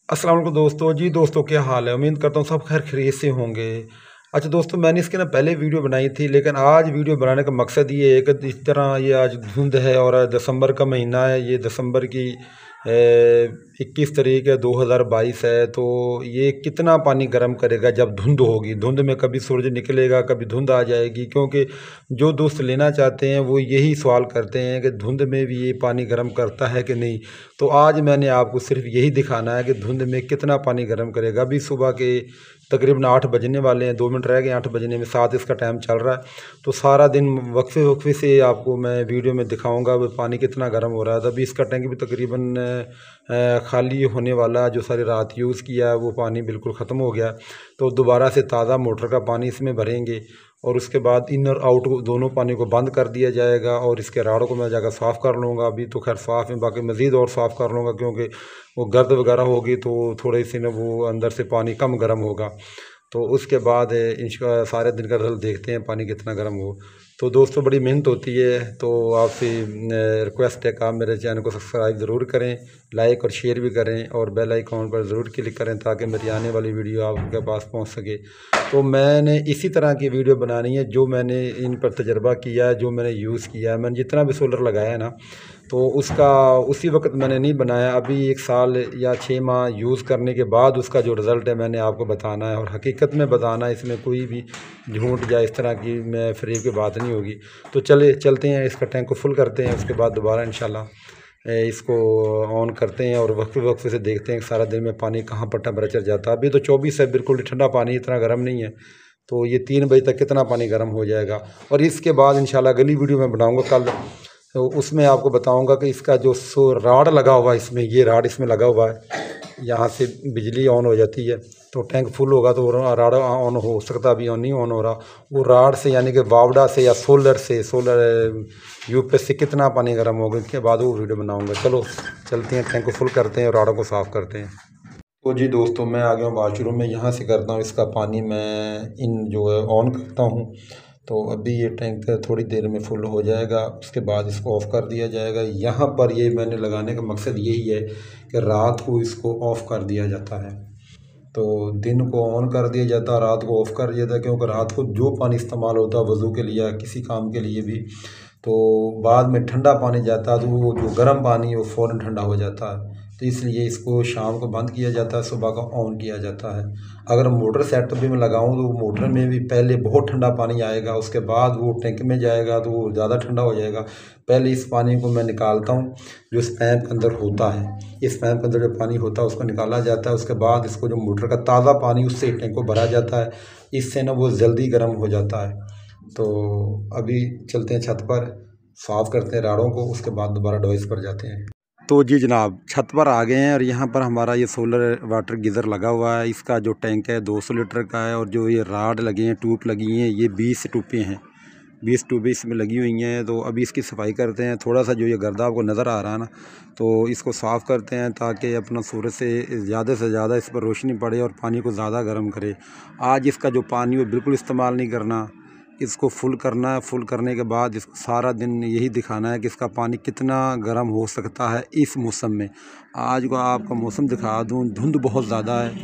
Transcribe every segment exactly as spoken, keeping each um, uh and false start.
अस्सलाम वालेकुम दोस्तों। जी दोस्तों, क्या हाल है? उम्मीद करता हूँ सब खैर खैरियत से होंगे। अच्छा दोस्तों, मैंने इसके ना पहले वीडियो बनाई थी, लेकिन आज वीडियो बनाने का मकसद ये है कि इस तरह ये आज धुंध है और दिसंबर का महीना है। ये दिसंबर की इक्कीस तारीख है, दो हज़ार बाईस है। तो ये कितना पानी गर्म करेगा जब धुंध होगी। धुंध में कभी सूरज निकलेगा, कभी धुंध आ जाएगी। क्योंकि जो दोस्त लेना चाहते हैं वो यही सवाल करते हैं कि धुंध में भी ये पानी गर्म करता है कि नहीं। तो आज मैंने आपको सिर्फ यही दिखाना है कि धुंध में कितना पानी गर्म करेगा। अभी सुबह के तकरीबन आठ बजने वाले हैं, दो मिनट रह गए आठ बजने में, सात इसका टाइम चल रहा है। तो सारा दिन वक्फे वक्फे से आपको मैं वीडियो में दिखाऊंगा वो पानी कितना गर्म हो रहा है। अभी इसका टैंक भी तकरीबन खाली होने वाला, जो सारी रात यूज़ किया है वो पानी बिल्कुल ख़त्म हो गया। तो दोबारा से ताज़ा मोटर का पानी इसमें भरेंगे और उसके बाद इन और आउट दोनों पानी को बंद कर दिया जाएगा। और इसके राड़ों को मैं जाकर साफ़ कर लूँगा। अभी तो खैर साफ़ है, बाकी मज़ीद और साफ़ कर लूँगा, क्योंकि वो गर्द वगैरह होगी तो थोड़ी सी ना वो अंदर से पानी कम गर्म होगा। तो उसके बाद इंशा सारे दिन का रिजल्ट देखते हैं पानी कितना गर्म हो। तो दोस्तों, बड़ी मेहनत होती है, तो आपसे रिक्वेस्ट है कि आप मेरे चैनल को सब्सक्राइब ज़रूर करें, लाइक और शेयर भी करें और बेल आइकॉन पर ज़रूर क्लिक करें ताकि मेरी आने वाली वीडियो आपके पास पहुंच सके। तो मैंने इसी तरह की वीडियो बनानी है जो मैंने इन पर तजर्बा किया है, जो मैंने यूज़ किया है। मैंने जितना भी सोलर लगाया है ना, तो उसका उसी वक्त मैंने नहीं बनाया। अभी एक साल या छः माह यूज़ करने के बाद उसका जो रिज़ल्ट है मैंने आपको बताना है और हकीकत में बताना है। इसमें कोई भी झूठ या इस तरह की मैं फ्री की बात नहीं होगी। तो चले चलते हैं, इसका टैंक को फुल करते हैं, उसके बाद दोबारा इंशाल्लाह इसको ऑन करते हैं और वक्फे वक्फे से देखते हैं सारा दिन में पानी कहाँ पर टेम्परेचर जाता है। अभी तो चौबीस है, बिल्कुल ठंडा पानी, इतना गर्म नहीं है। तो ये तीन बजे तक कितना पानी गर्म हो जाएगा। और इसके बाद इंशाल्लाह अगली वीडियो में बनाऊँगा कल, तो उसमें आपको बताऊंगा कि इसका जो सो राड लगा हुआ है इसमें, ये राड इसमें लगा हुआ है, यहाँ से बिजली ऑन हो जाती है। तो टैंक फुल होगा तो राड ऑन हो सकता, अभी ऑन नहीं ऑन हो रहा। वो राड से यानी कि वावडा से या सोलर से, सोलर यूपीएस से कितना पानी गर्म होगा, इसके बाद वो वीडियो बनाऊंगा। चलो चलते हैं, टैंक को फुल करते हैं और राडों को साफ़ करते हैं। तो जी दोस्तों, मैं आ गया हूँ बाथरूम में, यहाँ से करता हूँ इसका पानी मैं इन जो है ऑन करता हूँ। तो अभी ये टैंक थोड़ी देर में फुल हो जाएगा, उसके बाद इसको ऑफ़ कर दिया जाएगा। यहाँ पर ये मैंने लगाने का मकसद यही है कि रात को इसको ऑफ़ कर दिया जाता है। तो दिन को ऑन कर दिया जाता है, रात को ऑफ़ कर दिया जाता है, क्योंकि रात को जो पानी इस्तेमाल होता है वज़ू के लिए या किसी काम के लिए भी, तो बाद में ठंडा पानी जाता है तो वो जो गर्म पानी है वो फ़ौरन ठंडा हो जाता है। तो इसलिए इसको शाम को बंद किया जाता है, सुबह का ऑन किया जाता है। अगर मोटर सेटअप भी मैं लगाऊँ तो मोटर में भी पहले बहुत ठंडा पानी आएगा, उसके बाद वो टैंक में जाएगा तो वो ज़्यादा ठंडा हो जाएगा। पहले इस पानी को मैं निकालता हूँ, जो इस पैप के अंदर होता है, इस पैप के अंदर जो पानी होता है उसको निकाला जाता है। उसके बाद इसको जो मोटर का ताज़ा पानी उससे टैंक को भरा जाता है, इससे ना वो जल्दी गर्म हो जाता है। तो अभी चलते हैं छत पर, साफ़ करते हैं राड़ों को, उसके बाद दोबारा डिवाइस पर जाते हैं। तो जी जनाब, छत पर आ गए हैं और यहाँ पर हमारा ये सोलर वाटर गीज़र लगा हुआ है। इसका जो टैंक है दो सौ लीटर का है और जो ये राड लगे हैं, ट्यूब लगी हैं, ये बीस ट्यूबें हैं, बीस ट्यूबें इसमें लगी हुई हैं। तो अभी इसकी सफाई करते हैं। थोड़ा सा जो ये गर्दा आपको नज़र आ रहा है ना, तो इसको साफ़ करते हैं ताकि अपना सूरज से ज़्यादा से ज़्यादा इस पर रोशनी पड़े और पानी को ज़्यादा गर्म करे। आज इसका जो पानी है बिल्कुल इस्तेमाल नहीं करना, इसको फुल करना है। फुल करने के बाद इसको सारा दिन यही दिखाना है कि इसका पानी कितना गर्म हो सकता है इस मौसम में। आज को आपका मौसम दिखा दूँ, धुंध बहुत ज़्यादा है,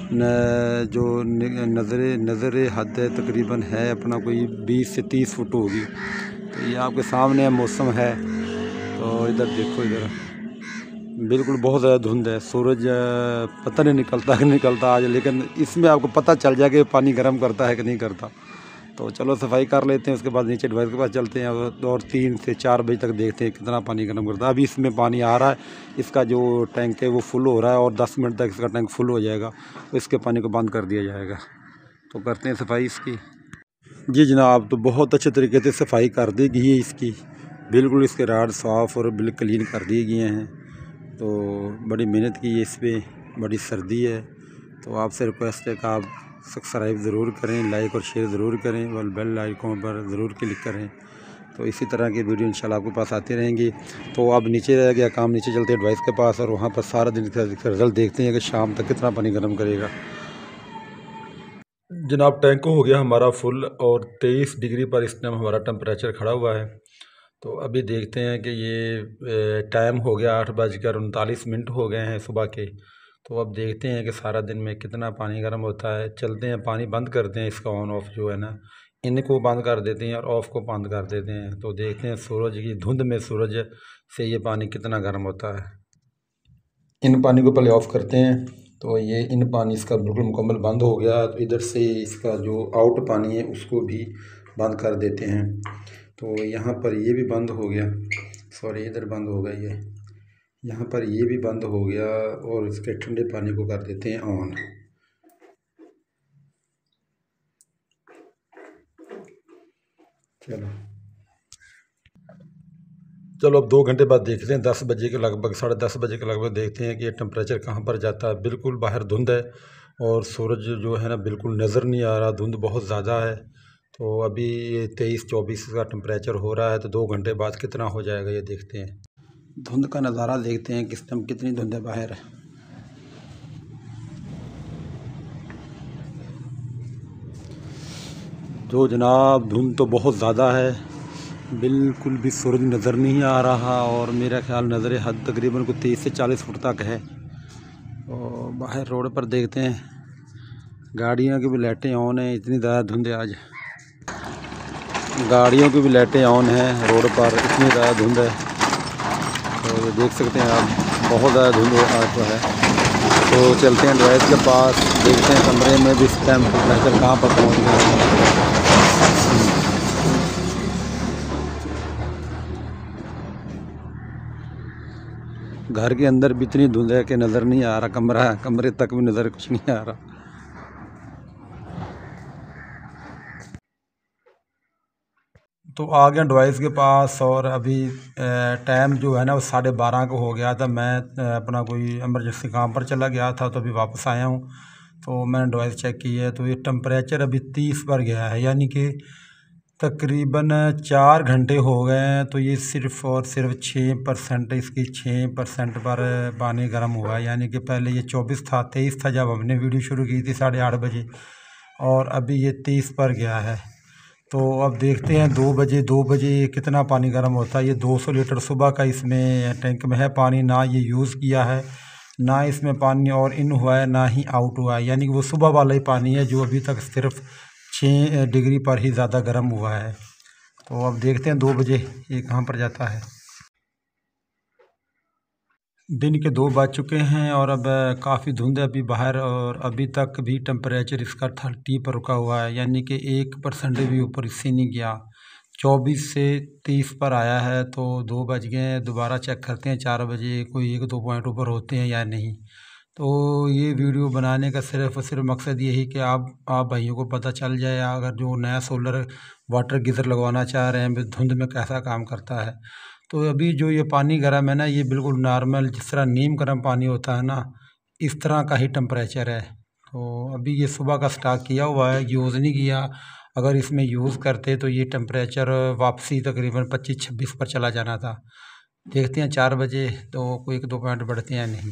न जो नज़र नज़र हद है तकरीबन है अपना कोई बीस से तीस फुट होगी। तो ये आपके सामने मौसम है। तो इधर देखो, इधर बिल्कुल बहुत ज़्यादा धुंध है। सूरज पता नहीं निकलता कि निकलता आज, लेकिन इसमें आपको पता चल जाएगा कि पानी गर्म करता है कि नहीं करता। तो चलो सफाई कर लेते हैं, उसके बाद नीचे डिवाइस के पास चलते हैं और तीन से चार बजे तक देखते हैं कितना पानी गर्म करता है। अभी इसमें पानी आ रहा है, इसका जो टैंक है वो फुल हो रहा है और दस मिनट तक इसका टैंक फुल हो जाएगा, तो इसके पानी को बंद कर दिया जाएगा। तो करते हैं सफाई इसकी। जी जनाब, तो बहुत अच्छे तरीके से सफाई कर दी गई है इसकी, बिल्कुल इसके राड साफ़ और बिल्कुल क्लीन कर दिए गए हैं। तो बड़ी मेहनत की है इस पर, बड़ी सर्दी है। तो आपसे रिक्वेस्ट है कि आप सब्सक्राइब ज़रूर करें, लाइक और शेयर ज़रूर करें और बेल आइकॉन पर ज़रूर क्लिक करें। तो इसी तरह की वीडियो इंशाल्लाह आपके पास आती रहेंगी। तो अब नीचे रह गया काम, नीचे चलते हैं डिवाइस के पास और वहाँ पर सारा दिन का रिजल्ट देखते हैं कि शाम तक कितना पानी गर्म करेगा। जनाब, टैंक हो गया हमारा फुल और तेईस डिग्री पर इस टाइम हमारा टेम्परेचर खड़ा हुआ है। तो अभी देखते हैं कि ये टाइम हो गया आठ बजकर उनतालीस मिनट हो गए हैं सुबह के। तो अब देखते हैं कि सारा दिन में कितना पानी गर्म होता है। चलते हैं, पानी बंद करते हैं, इसका ऑन ऑफ जो है ना, इनको बंद कर देते हैं और ऑफ को बंद कर देते हैं। तो देखते हैं सूरज की धुंध में सूरज से ये पानी कितना गर्म होता है। इन पानी को पहले ऑफ़ करते हैं। तो ये इन पानी इसका बिल्कुल मुकम्मल बंद हो गया। तो इधर से इसका जो आउट पानी है उसको भी बंद कर देते हैं। तो यहाँ पर ये भी बंद हो गया, सॉरी इधर बंद हो गया, ये यहाँ पर ये भी बंद हो गया। और इसके ठंडे पानी को कर देते हैं ऑन। चलो चलो अब दो घंटे बाद देखते हैं, दस बजे के लगभग, साढ़े दस बजे के लगभग देखते हैं कि ये टेम्परेचर कहाँ पर जाता है। बिल्कुल बाहर धुंध है और सूरज जो है ना बिल्कुल नज़र नहीं आ रहा, धुंध बहुत ज़्यादा है। तो अभी ये तेईस चौबीस का टेम्परेचर हो रहा है, तो दो घंटे बाद कितना हो जाएगा ये देखते हैं। धुंध का नज़ारा देखते हैं किस टाइम कितनी धुंध है बाहर। जो जनाब धुंध तो बहुत ज़्यादा है, बिल्कुल भी सूरज नज़र नहीं आ रहा। और मेरा ख्याल नज़र हद तकरीबन को तीस से चालीस फुट तक है। और बाहर रोड पर देखते हैं, गाड़ियों की भी लाइटें ऑन हैं, इतनी ज़्यादा धुंध है आज। गाड़ियों की भी लाइटें ऑन हैं रोड पर, इतनी ज़्यादा धुंध है। तो ये देख सकते हैं आप, बहुत ज़्यादा धुंध आज तो है। तो चलते हैं ड्राइव के पास, देखते हैं कमरे में भी इस टाइम टेम्परेचर कहाँ पर पहुँच गया। घर के अंदर भी इतनी धुंध है कि नज़र नहीं आ रहा, कमरा कमरे तक भी नज़र कुछ नहीं आ रहा। तो आ गया डिवाइस के पास और अभी टाइम जो है ना वो साढ़े बारह को हो गया था। मैं अपना कोई इमरजेंसी काम पर चला गया था, तो अभी वापस आया हूँ। तो मैंने डिवाइस चेक की है, तो ये टेम्परेचर अभी तीस पर गया है, यानी कि तकरीबन चार घंटे हो गए हैं। तो ये सिर्फ़ और सिर्फ छः परसेंट इसकी छः परसेंट पर पानी गर्म हुआ है। यानी कि पहले ये चौबीस था, तेईस था जब हमने वीडियो शुरू की थी साढ़े आठ बजे, और अभी ये तीस पर गया है। तो अब देखते हैं दो बजे दो बजे कितना पानी गर्म होता है। ये दो सौ लीटर सुबह का इसमें टैंक में है पानी, ना ये यूज़ किया है, ना इसमें पानी और इन हुआ है, ना ही आउट हुआ है। यानी कि वो सुबह वाला ही पानी है जो अभी तक सिर्फ छः डिग्री पर ही ज़्यादा गर्म हुआ है। तो अब देखते हैं दो बजे ये कहाँ पर जाता है। दिन के दो बज चुके हैं और अब काफ़ी धुंध है अभी बाहर, और अभी तक भी टेम्परेचर इसका थर्टी पर रुका हुआ है, यानी कि एक परसेंट भी ऊपर इससे नहीं गया। चौबीस से तीस पर आया है। तो दो बज गए हैं, दोबारा चेक करते हैं चार बजे कोई एक दो पॉइंट ऊपर होते हैं या नहीं। तो ये वीडियो बनाने का सिर्फ और सिर्फ मकसद यही कि आप आप भाइयों को पता चल जाए, अगर जो नया सोलर वाटर गीज़र लगवाना चाह रहे हैं धुंध में कैसा काम करता है। तो अभी जो ये पानी गर्म है ना, ये बिल्कुल नॉर्मल जिस तरह नीम गर्म पानी होता है ना, इस तरह का ही टेम्परेचर है। तो अभी ये सुबह का स्टॉक किया हुआ है, यूज़ नहीं किया। अगर इसमें यूज़ करते तो ये टेम्परेचर वापसी तकरीबन पच्चीस छब्बीस पर चला जाना था। देखते हैं चार बजे तो कोई एक दो पॉइंट बढ़ते हैं नहीं।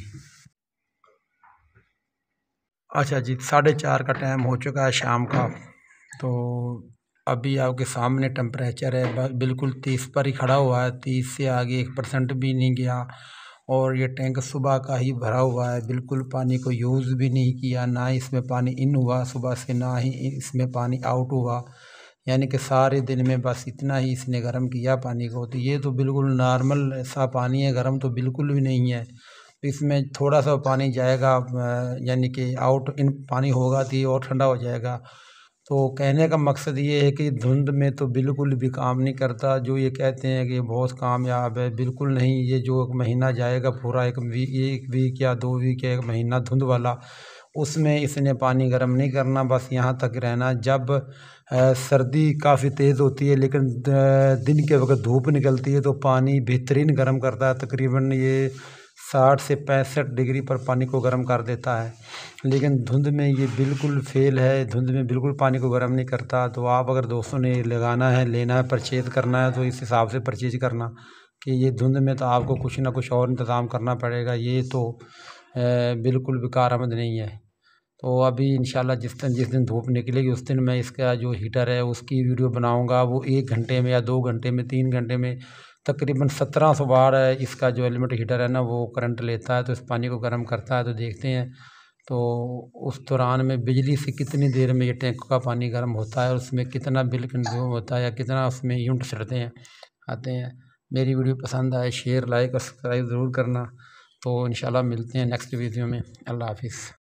अच्छा जी, साढ़े चार का टाइम हो चुका है शाम का। तो अभी आपके सामने टेम्परेचर है बिल्कुल तीस पर ही खड़ा हुआ है, तीस से आगे एक परसेंट भी नहीं गया। और ये टैंक सुबह का ही भरा हुआ है, बिल्कुल पानी को यूज़ भी नहीं किया, ना इसमें पानी इन हुआ सुबह से, ना ही इसमें पानी आउट हुआ। यानी कि सारे दिन में बस इतना ही इसने गर्म किया पानी को। तो ये तो बिल्कुल नॉर्मल सा पानी है, गर्म तो बिल्कुल भी नहीं है। इसमें थोड़ा सा पानी जाएगा, यानी कि आउट इन पानी होगा तो ये और ठंडा हो जाएगा। तो कहने का मकसद ये है कि धुंध में तो बिल्कुल भी काम नहीं करता। जो ये कहते हैं कि बहुत कामयाब है, बिल्कुल नहीं। ये जो एक महीना जाएगा पूरा, एक वीक एक वीक या दो वीक या एक महीना धुंध वाला, उसमें इसने पानी गर्म नहीं करना, बस यहाँ तक रहना। जब आ, सर्दी काफ़ी तेज़ होती है लेकिन दिन के वक्त धूप निकलती है तो पानी बेहतरीन गर्म करता है। तकरीबन ये साठ से पैंसठ डिग्री पर पानी को गर्म कर देता है। लेकिन धुंध में ये बिल्कुल फेल है, धुंध में बिल्कुल पानी को गर्म नहीं करता। तो आप अगर दोस्तों ने लगाना है, लेना है, परचेज़ करना है, तो इस हिसाब से परचेज़ करना कि ये धुंध में तो आपको कुछ ना कुछ और इंतज़ाम करना पड़ेगा। ये तो बिल्कुल भी कारआमद नहीं है। तो अभी इंशाल्लाह जिस दिन जिस दिन धूप निकलेगी उस दिन मैं इसका जो हीटर है उसकी वीडियो बनाऊंगा। वो एक घंटे में या दो घंटे में, तीन घंटे में तकरीबन सत्रह सौ बार इसका जो एलिमेंट हीटर है ना वो करंट लेता है, तो इस पानी को गर्म करता है। तो देखते हैं तो उस दौरान में बिजली से कितनी देर में ये टैंक का पानी गर्म होता है और उसमें कितना बिल कंज्यूम होता है या कितना उसमें यूनिट चढ़ते हैं आते हैं। मेरी वीडियो पसंद आए शेयर लाइक और सब्सक्राइब ज़रूर करना। तो इंशाल्लाह मिलते हैं नेक्स्ट वीडियो में। अल्लाह हाफिज़।